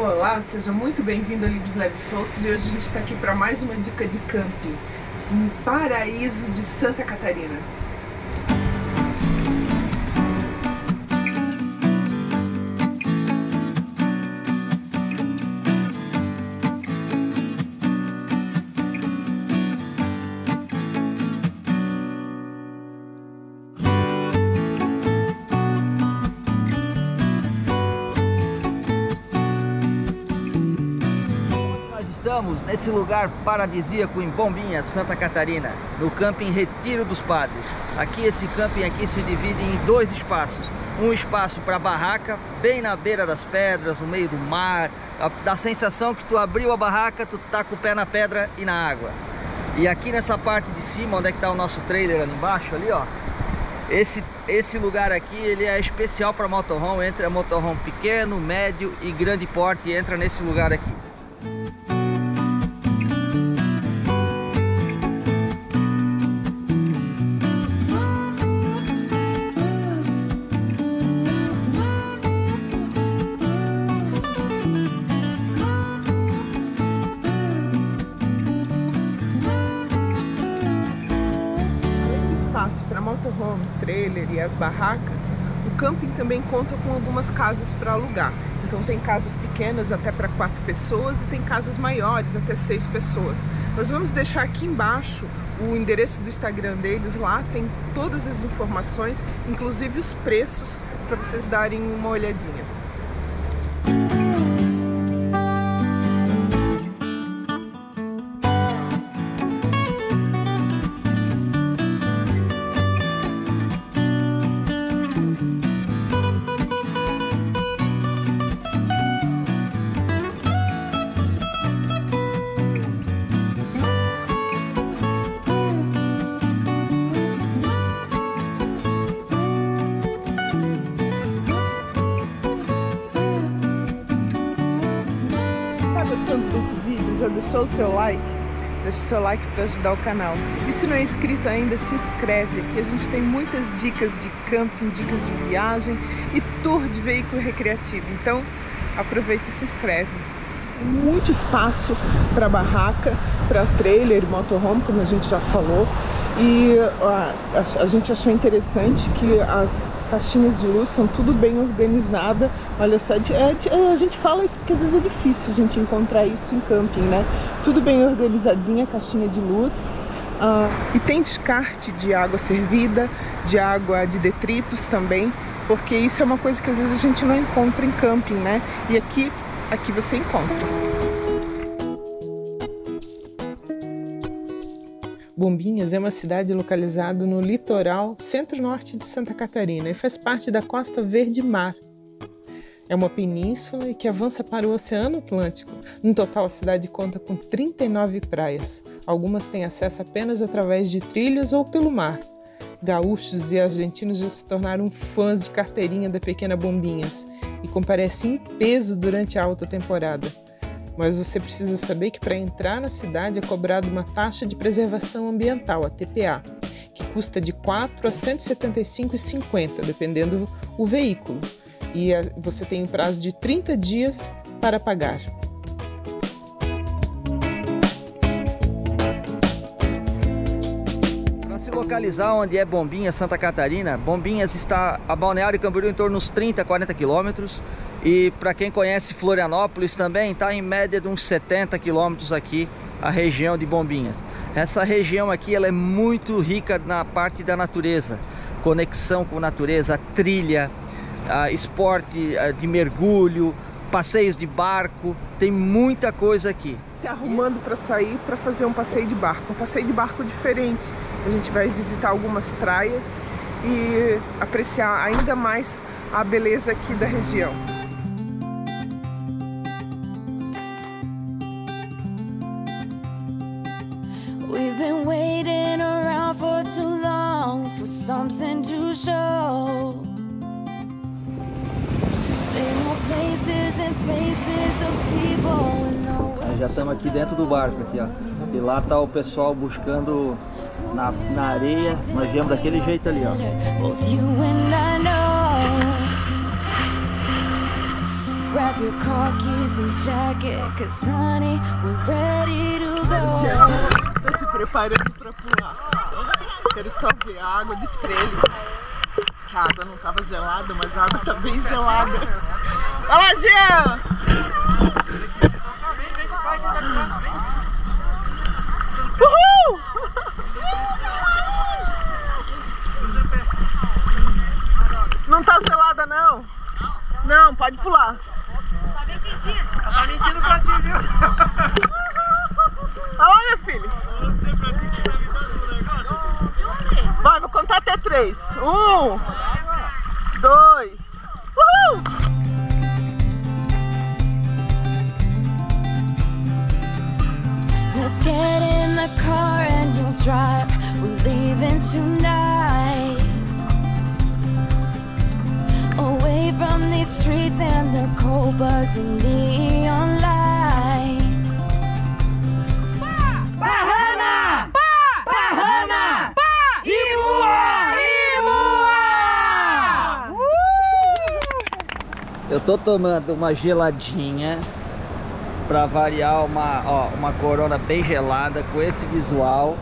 Olá, seja muito bem-vindo a Livres Leves Soltos e hoje a gente está aqui para mais uma dica de camping em Paraíso de Santa Catarina. Estamos nesse lugar paradisíaco em Bombinhas, Santa Catarina, no camping Retiro dos Padres. Aqui esse camping aqui se divide em dois espaços. Um espaço para barraca, bem na beira das pedras, no meio do mar. Dá a sensação que tu abriu a barraca, tu tá com o pé na pedra e na água. E aqui nessa parte de cima, onde é que tá o nosso trailer ali embaixo, ali ó. Esse lugar aqui, ele é especial para motorhome. Entra motorhome pequeno, médio e grande porte, entra nesse lugar aqui. Para motorhome, trailer e as barracas, o camping também conta com algumas casas para alugar. Então tem casas pequenas até para 4 pessoas e tem casas maiores até 6 pessoas. Nós vamos deixar aqui embaixo o endereço do Instagram deles, lá tem todas as informações, inclusive os preços, para vocês darem uma olhadinha. Desse vídeo, já deixou o seu like? Deixa o seu like para ajudar o canal. E se não é inscrito ainda, se inscreve, aqui a gente tem muitas dicas de camping, dicas de viagem e tour de veículo recreativo. Então aproveita e se inscreve. Muito espaço para barraca, para trailer, motorhome, como a gente já falou. E a gente achou interessante que as caixinhas de luz são tudo bem organizada. Olha só, a gente fala isso porque às vezes é difícil a gente encontrar isso em camping, né? Tudo bem organizadinha, caixinha de luz. E tem descarte de água servida, de água de detritos também, porque isso é uma coisa que às vezes a gente não encontra em camping, né? E aqui você encontra. Bombinhas é uma cidade localizada no litoral centro-norte de Santa Catarina e faz parte da Costa Verde Mar. É uma península e que avança para o Oceano Atlântico. No total, a cidade conta com 39 praias. Algumas têm acesso apenas através de trilhas ou pelo mar. Gaúchos e argentinos já se tornaram fãs de carteirinha da pequena Bombinhas e comparecem em peso durante a alta temporada. Mas você precisa saber que para entrar na cidade é cobrada uma taxa de preservação ambiental, a TPA, que custa de R$ 4 a R$ 175,50, dependendo do veículo. E você tem um prazo de 30 dias para pagar. Para se localizar onde é Bombinhas, Santa Catarina, Bombinhas está a Balneário Camboriú em torno de uns 30 a 40 quilômetros. E para quem conhece Florianópolis também, está em média de uns 70 quilômetros aqui, a região de Bombinhas. Essa região aqui ela é muito rica na parte da natureza, conexão com a natureza, trilha, esporte de mergulho, passeios de barco, tem muita coisa aqui. Se arrumando para sair, para fazer um passeio de barco diferente. A gente vai visitar algumas praias e apreciar ainda mais a beleza aqui da região. We've been waiting around for too long for something to show. Say more places and faces of people and nowhere. Já estamos aqui dentro do barco aqui, ó. E lá tá o pessoal buscando na areia. Nós viemos daquele jeito ali, ó. Both you and I know grab your car keys and jacket, 'cause honey, we're ready to go. Tô se preparando pra pular. Quero só ver a água, disse pra ele. A água não tava gelada, mas a água tá bem gelada. Olha lá, Jean! Uhul! Não tá gelada, não? Não, pode pular. Tá bem quentinha. Ela tá mentindo pra ti, viu? Olha lá, meu filho. Eu vou dizer pra ti que tá me dando um negócio. Vai, vou contar até 3. 1, 2. Uhul! Let's get in the car and you'll drive. We're leaving tonight. Away from these streets and their cold buzzing neon lights. Bahana! Bahana! Imua! Imua! Eu tô tomando uma geladinha pra variar, uma Corona bem gelada com esse visual.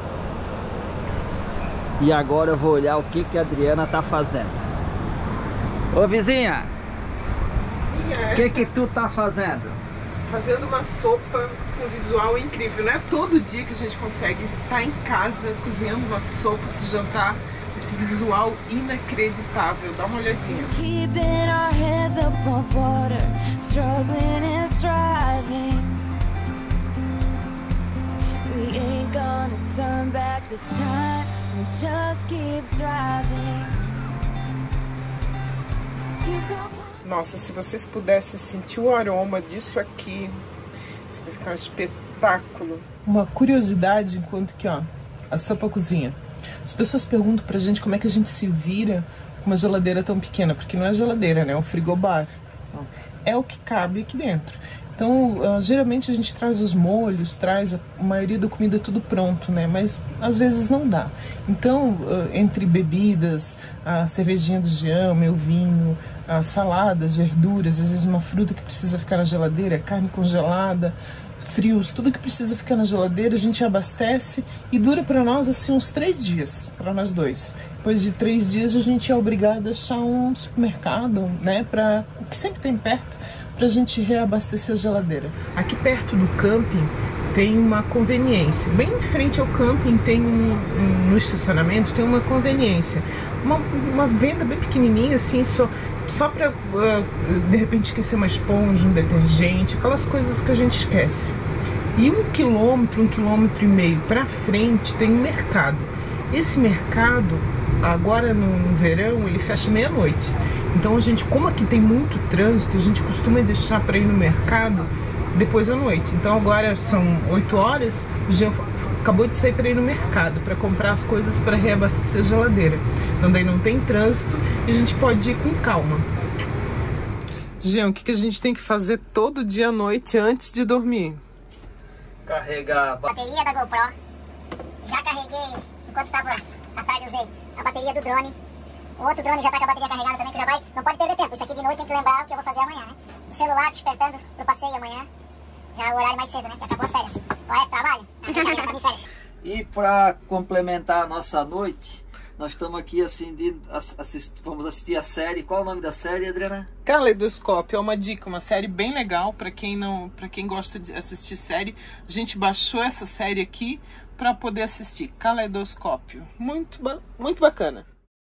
E agora eu vou olhar o que a Adriana tá fazendo. Ô vizinha, Sim, o que tu tá fazendo? Fazendo uma sopa com visual incrível. Não é todo dia que a gente consegue estar em casa cozinhando uma sopa de jantar. Esse visual inacreditável. Dá uma olhadinha. Keeping our heads above water, struggling and striving. We ain't gonna turn back this time and just keep driving. Nossa, se vocês pudessem sentir o aroma disso aqui, isso vai ficar um espetáculo. Uma curiosidade, enquanto que, ó, a sopa cozinha. As pessoas perguntam pra gente como é que a gente se vira com uma geladeira tão pequena, porque não é geladeira, né? É um frigobar. É o que cabe aqui dentro. Então, geralmente a gente traz os molhos, traz a maioria da comida tudo pronto, né? Mas às vezes não dá. Então, entre bebidas, a cervejinha do Jean, meu vinho, saladas, verduras, às vezes uma fruta que precisa ficar na geladeira, carne congelada, frios, tudo que precisa ficar na geladeira a gente abastece e dura para nós assim uns 3 dias, para nós dois. Depois de 3 dias a gente é obrigado a achar um supermercado, né, que sempre tem perto, pra gente reabastecer a geladeira. Aqui perto do camping tem uma conveniência. Bem em frente ao camping tem no estacionamento tem uma conveniência. Uma venda bem pequenininha assim, só para de repente esquecer uma esponja, um detergente, aquelas coisas que a gente esquece. E 1 quilômetro, 1,5 quilômetros para frente tem um mercado. Esse mercado, agora no verão, ele fecha meia-noite. Então a gente, como aqui tem muito trânsito, a gente costuma deixar para ir no mercado depois da noite. Então agora são 8 horas, o Jean acabou de sair para ir no mercado para comprar as coisas para reabastecer a geladeira. Então daí não tem trânsito e a gente pode ir com calma. Jean, o que a gente tem que fazer todo dia à noite antes de dormir? Carregar a bateria da GoPro. Já carreguei, enquanto estava à tarde, usei a bateria do drone. O outro drone já está com a bateria carregada também, que já vai. Não pode perder tempo. Isso aqui de noite tem que lembrar o que eu vou fazer amanhã, né? O celular despertando pro passeio amanhã. Já é o horário mais cedo, né? Que acabou as férias. Olha, trabalho. Férias. E para complementar a nossa noite, nós estamos aqui assim, vamos assistir a série. Qual é o nome da série, Adriana? Caleidoscópio. É uma dica, uma série bem legal para quem gosta de assistir série. A gente baixou essa série aqui para poder assistir. Caleidoscópio. Muito bacana.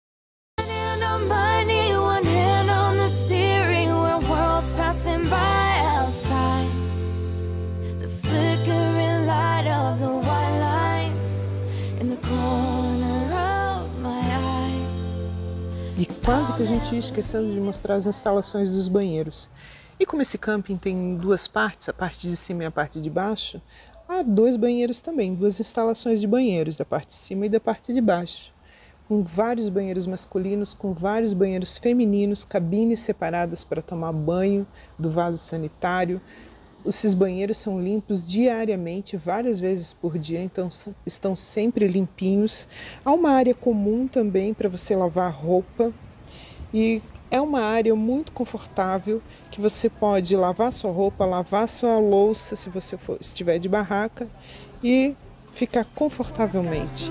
E quase que a gente ia esquecendo de mostrar as instalações dos banheiros. E como esse camping tem 2 partes, a parte de cima e a parte de baixo, há 2 banheiros também, 2 instalações de banheiros, da parte de cima e da parte de baixo. Com vários banheiros masculinos, com vários banheiros femininos, cabines separadas para tomar banho do vaso sanitário. Esses banheiros são limpos diariamente, várias vezes por dia, então estão sempre limpinhos. Há uma área comum também para você lavar roupa. E É uma área muito confortável que você pode lavar sua roupa, lavar sua louça se você estiver de barraca e ficar confortavelmente.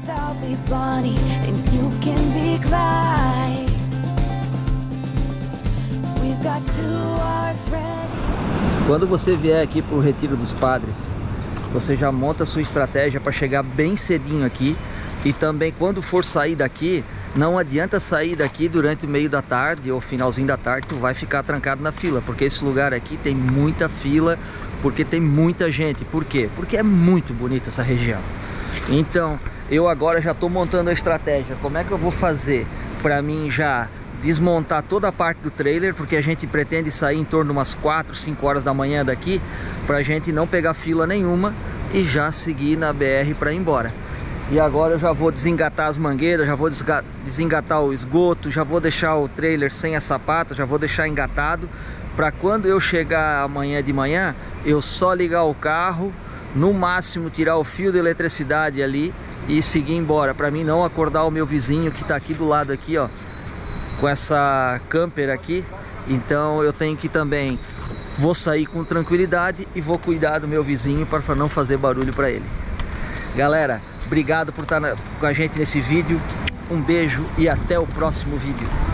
Quando você vier aqui para o Retiro dos Padres, você já monta a sua estratégia para chegar bem cedinho aqui. E também quando for sair daqui, não adianta sair daqui durante o meio da tarde ou finalzinho da tarde, tu vai ficar trancado na fila, porque esse lugar aqui tem muita fila, porque tem muita gente. Por quê? Porque é muito bonita essa região. Então, eu agora já estou montando a estratégia. Como é que eu vou fazer para mim já desmontar toda a parte do trailer, porque a gente pretende sair em torno de umas 4, 5 horas da manhã daqui, para a gente não pegar fila nenhuma e já seguir na BR para ir embora. E agora eu já vou desengatar as mangueiras, já vou desengatar o esgoto, já vou deixar o trailer sem a sapata, já vou deixar engatado, para quando eu chegar amanhã de manhã, eu só ligar o carro, no máximo tirar o fio de eletricidade ali e seguir embora, para mim não acordar o meu vizinho que está aqui do lado aqui, ó, com essa camper aqui. Então eu tenho que também, vou sair com tranquilidade e vou cuidar do meu vizinho para não fazer barulho para ele. Galera, obrigado por estar com a gente nesse vídeo. Um beijo e até o próximo vídeo.